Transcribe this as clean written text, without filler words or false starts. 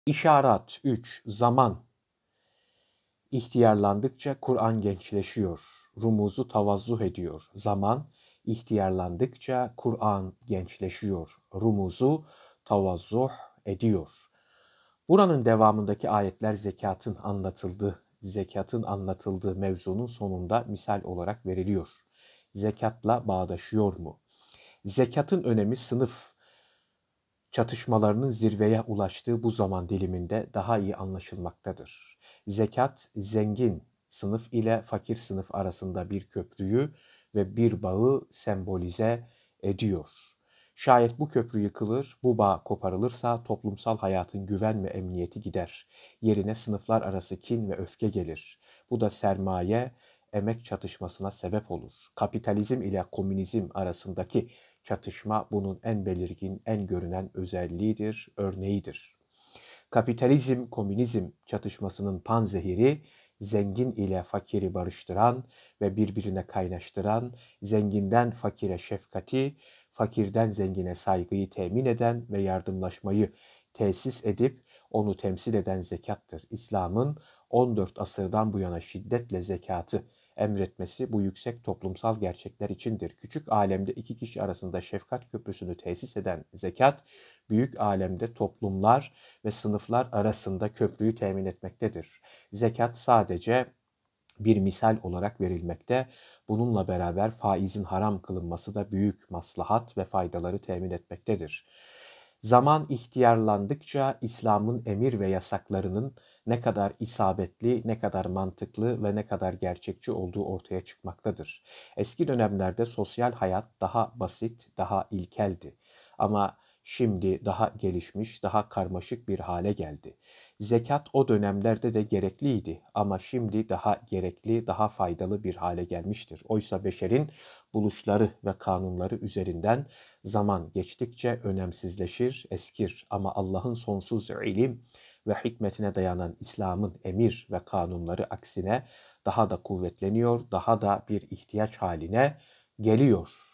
İşaret 3. Zaman. İhtiyarlandıkça Kur'an gençleşiyor. Rumuzu tavazzuh ediyor. Zaman ihtiyarlandıkça Kur'an gençleşiyor. Rumuzu tavazzuh ediyor. Buranın devamındaki ayetler zekatın anlatıldığı mevzunun sonunda misal olarak veriliyor. Zekatla bağdaşıyor mu? Zekatın önemi sınıf çatışmalarının zirveye ulaştığı bu zaman diliminde daha iyi anlaşılmaktadır. Zekat, zengin sınıf ile fakir sınıf arasında bir köprüyü ve bir bağı sembolize ediyor. Şayet bu köprü yıkılır, bu bağ koparılırsa toplumsal hayatın güven ve emniyeti gider. Yerine sınıflar arası kin ve öfke gelir. Bu da sermaye, emek çatışmasına sebep olur. Kapitalizm ile komünizm arasındaki çatışma bunun en belirgin, en görünen özelliğidir, örneğidir. Kapitalizm-komünizm çatışmasının panzehiri, zengin ile fakiri barıştıran ve birbirine kaynaştıran, zenginden fakire şefkati, fakirden zengine saygıyı temin eden ve yardımlaşmayı tesis edip onu temsil eden zekattır. İslam'ın 14 asırdan bu yana şiddetle zekatı emretmesi bu yüksek toplumsal gerçekler içindir. Küçük alemde iki kişi arasında şefkat köprüsünü tesis eden zekat, büyük alemde toplumlar ve sınıflar arasında köprüyü temin etmektedir. Zekat sadece bir misal olarak verilmekte. Bununla beraber faizin haram kılınması da büyük maslahat ve faydaları temin etmektedir. Zaman ihtiyarlandıkça İslam'ın emir ve yasaklarının ne kadar isabetli, ne kadar mantıklı ve ne kadar gerçekçi olduğu ortaya çıkmaktadır. Eski dönemlerde sosyal hayat daha basit, daha ilkeldi. Ama şimdi daha gelişmiş, daha karmaşık bir hale geldi. Zekat o dönemlerde de gerekliydi ama şimdi daha gerekli, daha faydalı bir hale gelmiştir. Oysa beşerin buluşları ve kanunları üzerinden zaman geçtikçe önemsizleşir, eskir ama Allah'ın sonsuz ilim ve hikmetine dayanan İslam'ın emir ve kanunları aksine daha da kuvvetleniyor, daha da bir ihtiyaç haline geliyor.